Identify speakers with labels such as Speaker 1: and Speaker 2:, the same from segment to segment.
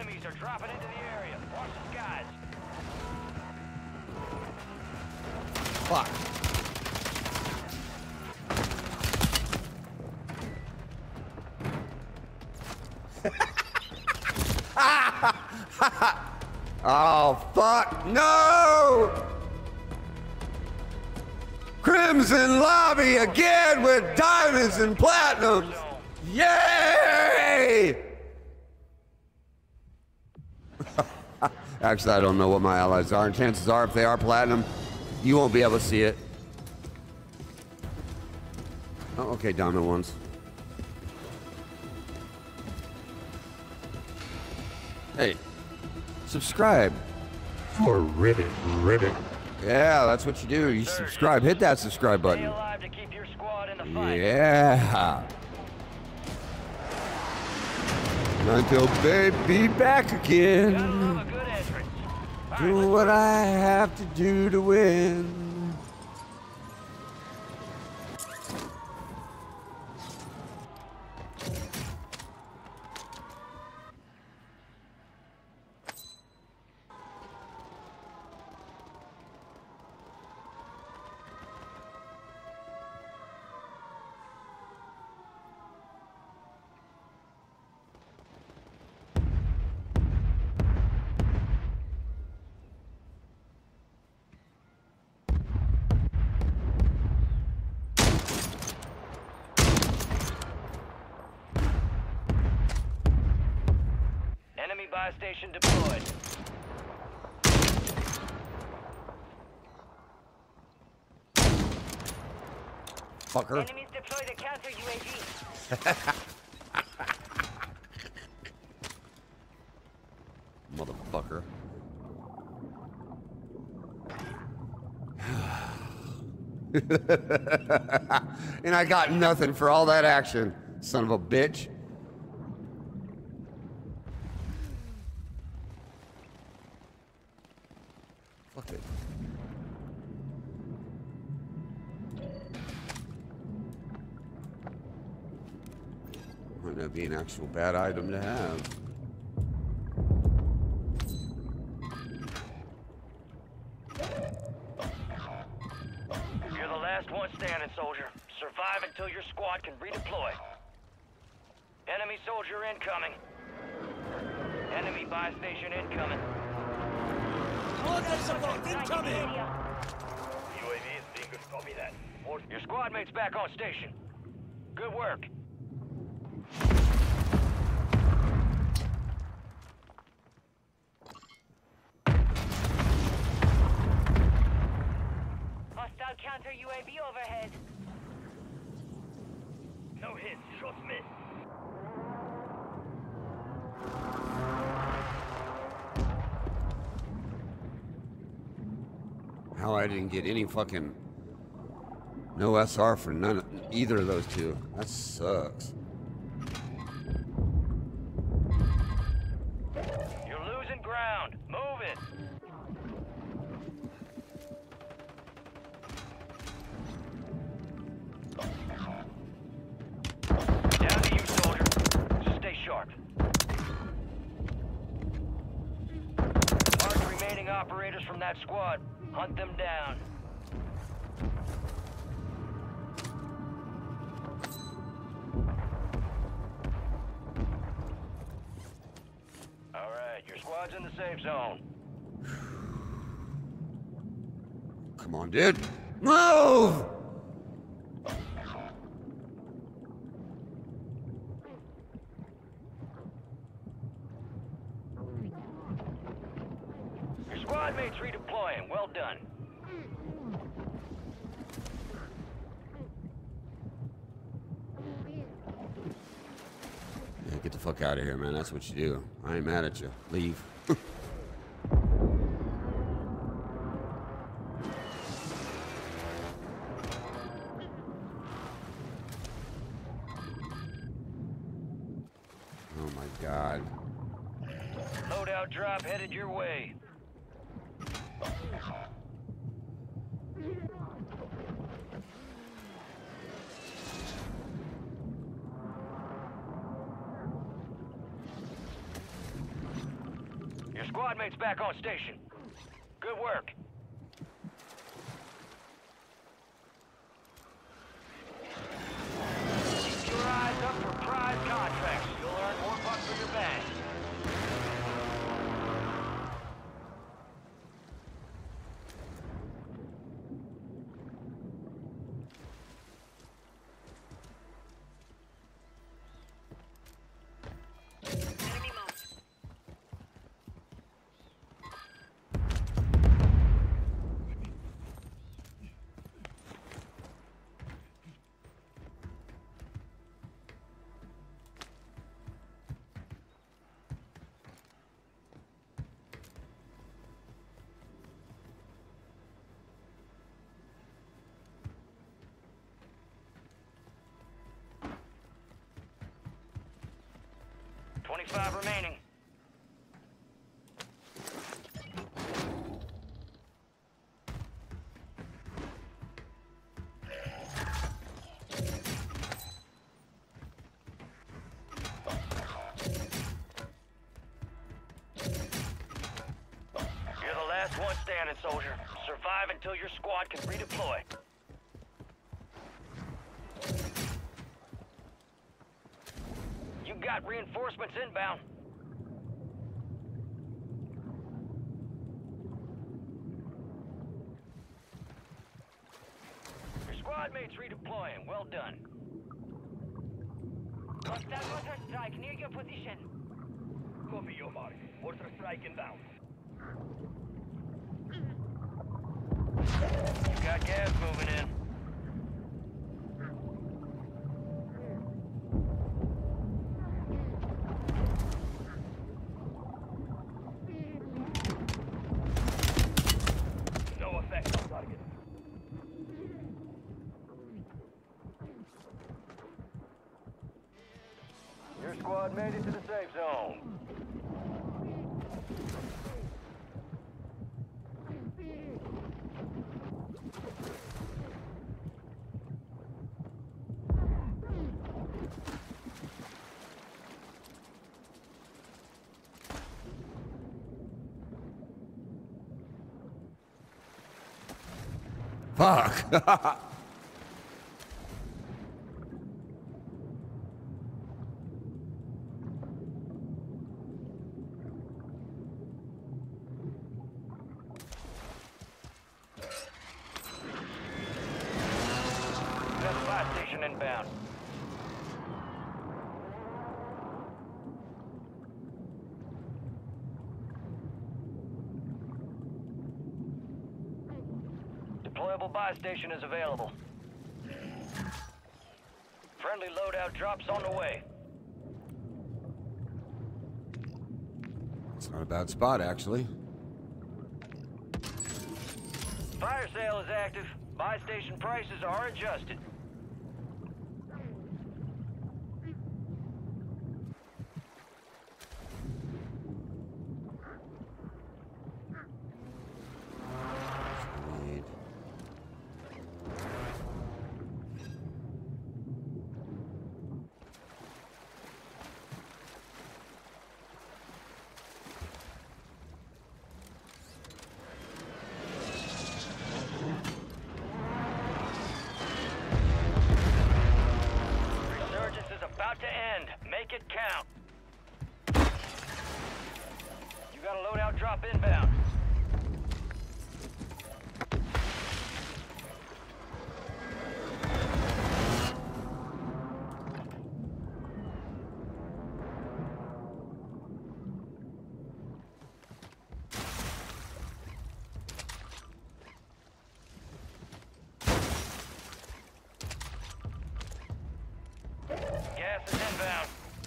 Speaker 1: Enemies are dropping into the area. Watch the skies.
Speaker 2: Fuck. Oh, fuck. No! Crimson Lobby again with diamonds and platinums. Yay! Actually, I don't know what my allies are, and chances are, if they are platinum, you won't be able to see it. Oh, okay, diamond ones. Hey, subscribe.
Speaker 3: For ribbit.
Speaker 2: Yeah, that's what you do. You subscribe. Hit that subscribe button.
Speaker 1: Stay alive to keep your squad in the fight.
Speaker 2: Yeah. Until baby back again.
Speaker 1: Gotta love a good entrance.
Speaker 2: Do what I have to do to win.
Speaker 1: Enemy buy station deployed.
Speaker 2: Fucker.
Speaker 1: Enemies deploy the counter UAV.
Speaker 2: Motherfucker. And I got nothing for all that action, son of a bitch. Fuck it. Might not be an actual bad item to have.
Speaker 1: You're the last one standing, soldier. Survive until your squad can redeploy. Enemy soldier incoming. Enemy buy station incoming. UAV is being good. Copy that. Your squad mate's back on station. Good work. Hostile counter UAV overhead. No hits, shots missed.
Speaker 2: How I didn't get any fucking no SR for either of those two. That sucks.
Speaker 1: You're losing ground. Move it. Down to you, soldier. Just stay sharp. Mark the remaining operators from that squad. Hunt them down. All right, your squad's in the safe zone.
Speaker 2: Come on, dude. Move!
Speaker 1: Your squad mates redeploying. Well done.
Speaker 2: Yeah, get the fuck out of here, man. That's what you do. I ain't mad at you. Leave. Oh my God.
Speaker 1: Loadout drop headed your way. Squad mates back on station. Good work. Keep your eyes up for prize contracts. You'll earn more bucks for your bag.
Speaker 4: Enemy marked.
Speaker 1: $25 remaining. You're the last one standing, soldier. Survive until your squad can redeploy. You got reinforcements inbound. Your squad mates redeploying. Well done.
Speaker 4: Hostile mortar strike near your position.
Speaker 1: Copy your mark. Mortar strike inbound. You got gas moving in. No effect on target. Your squad made it to the safe zone.
Speaker 2: Fuck.
Speaker 1: Another buy station inbound. Deployable buy station is available. Friendly loadout drops on the way.
Speaker 2: It's not a bad spot, actually.
Speaker 1: Fire sale is active. Buy station prices are adjusted.
Speaker 2: Sweet.
Speaker 1: Resurgence is about to end. Make it count. You got a loadout drop inbound. Gas is inbound.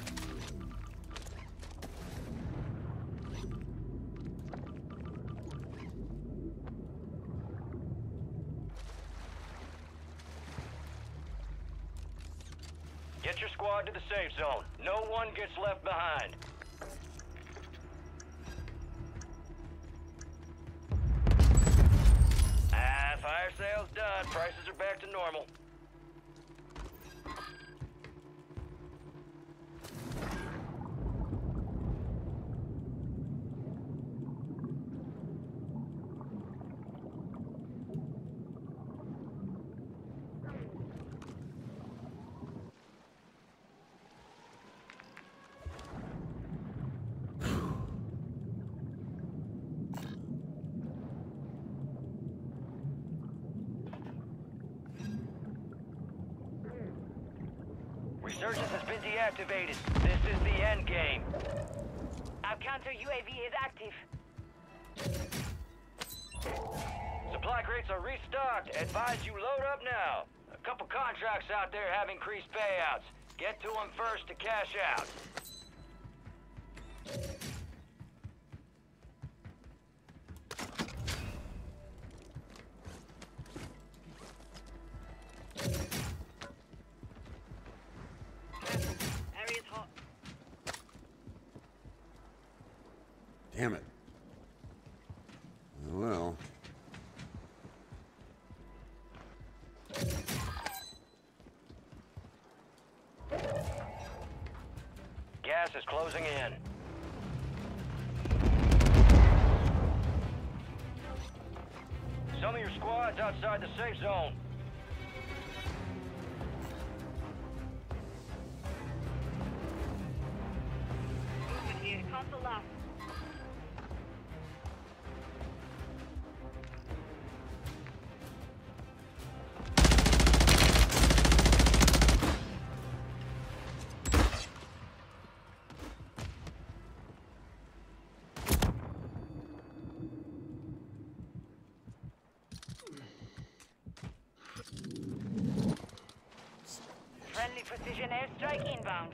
Speaker 1: Get your squad to the safe zone. No one gets left behind. Fire sale's done. Prices are back to normal. been deactivated. This is the end game.
Speaker 4: Our counter UAV is active.
Speaker 1: Supply crates are restocked. Advise you load up now. A couple contracts out there have increased payouts. Get to them first to cash out.
Speaker 4: Area's hot.
Speaker 2: Damn it. Well.
Speaker 1: Gas is closing in. Some of your squad's outside the safe zone.
Speaker 4: Movement here. Console locked. Friendly precision airstrike inbound.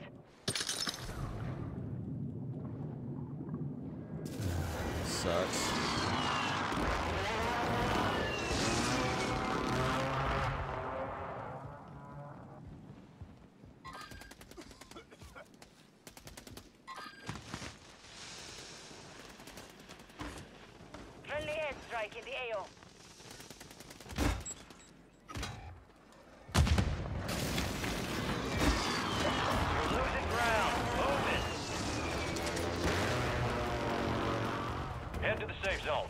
Speaker 2: Sucks.
Speaker 4: Friendly airstrike in the AO.
Speaker 1: You're losing ground. Move it. Head to the safe zone.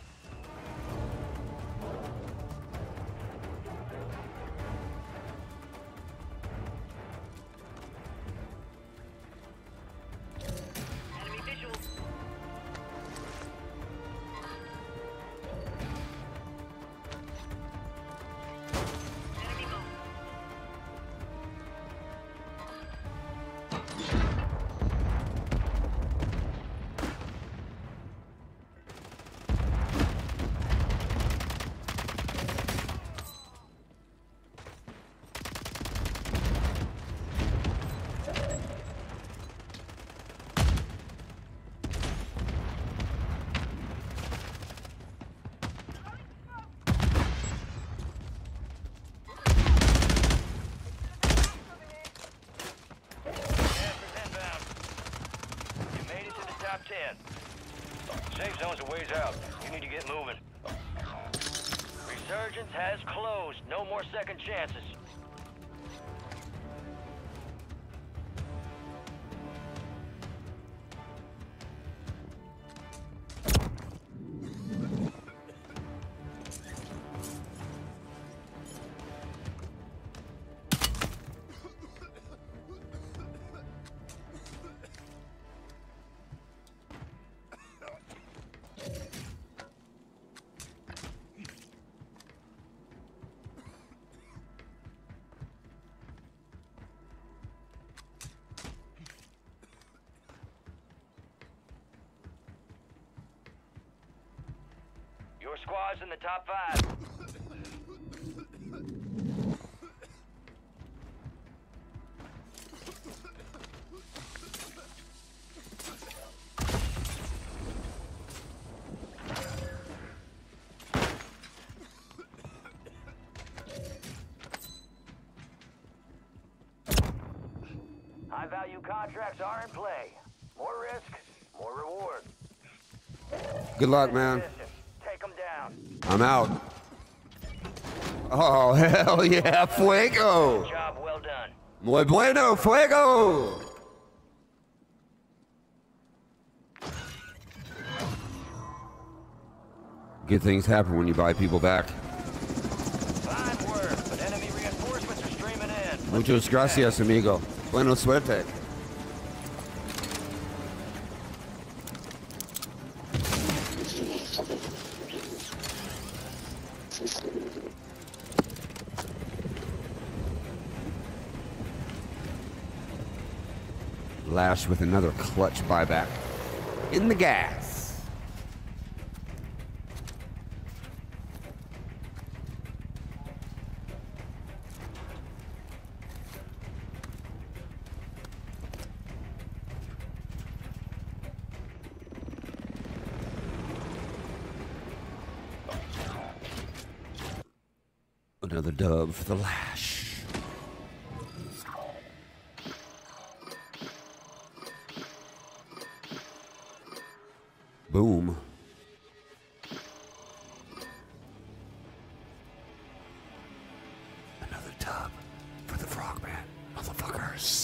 Speaker 4: Enemy visual. Enemy move.
Speaker 1: Gas is inbound. You made it to the top 10. Safe zone's a ways out. You need to get moving. Resurgence has closed. No more second chances. Your squad's in the top 5. High-value contracts are in play. More risk, more reward.
Speaker 2: Good luck, man.
Speaker 1: Take them down.
Speaker 2: I'm out. Oh, hell yeah, fuego.
Speaker 1: Job well done.
Speaker 2: Muy bueno, fuego. Good things happen when you buy people back.
Speaker 1: Fine work, but enemy reinforcements are streaming in.
Speaker 2: Muchas gracias, amigo. Buena suerte. Lash with another clutch buyback. In the gas. Another dub for the Lash. Boom. Another dub for the Frogman, motherfuckers.